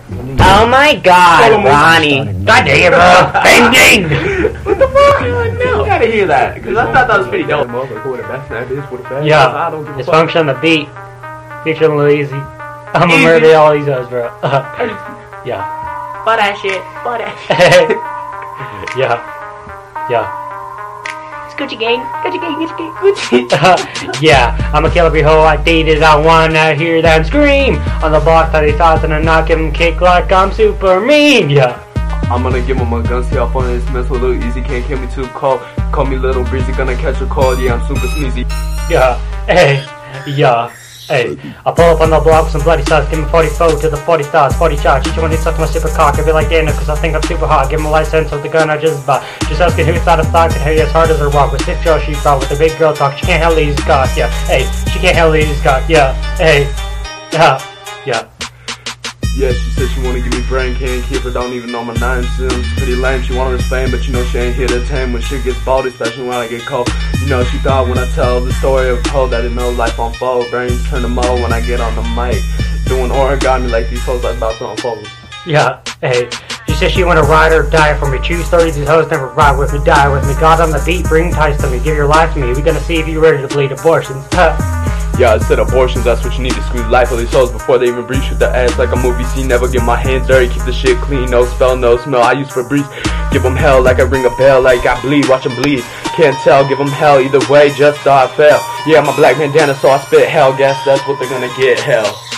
Oh my God, Ronnie! God dang it, bro! Bang ding! What the fuck? You gotta hear that, because I thought that was pretty dope. Yeah, dysfunction on the beat. Featuring Lil Easy. I'm gonna murder all these hoes, bro. Yeah. Butt that shit. Butt that shit. Yeah. Yeah. It's Gucci gang. Gucci gang. Gucci gang. Gucci. Yeah, I'ma kill every hoe I dated. I wanna hear them scream on the block 30,000 and knock him kick like I'm super mean. Yeah. I'm gonna give him a gun, see how funny this mess with Lil Easy. Can't kill me too cold. Call me Little Breezy, gonna catch a cold. Yeah, I'm super sneezy. Yeah. Hey. Yeah. Hey, I pull up on the block with some bloody shots, give me 44 to the 40 thoughts, 40 shots, each one hits up to my super cock, I be like Dana cause I think I'm super hot, give him a license with the gun I just bought, just asking who's out of stock and hey as hard as her walk, with 6 girls she brought, with the big girl talk, she can't handle these cock, yeah, hey, she can't handle these cock, yeah, hey, yeah, yeah. Yeah, she said she wanna give me brain, can't keep her, don't even know my name. Seems pretty lame, she wanted to fame, but you know she ain't here to tame. When shit gets bold, especially when I get cold. You know she thought when I tell the story of Poe that it know life unfold. Brains turn to mold when I get on the mic. Doing origami like these hoes I'm about to unfold. Yeah, hey, she said she wanna ride or die for me. True stories, these hoes never ride with me, die with me. God on the beat, bring ties to me, give your life to me. We gonna see if you ready to bleed abortions. Yeah, I said abortions, that's what you need to squeeze life of these hoes before they even breathe. Shoot the ass like a movie scene, never get my hands dirty, keep the shit clean, no spell, no smell. I use Febreze, give them hell like I ring a bell, like I bleed, watch them bleed. Can't tell, give them hell either way, just thought I fell. Yeah, my black bandana, so I spit hell gas, that's what they're gonna get, hell.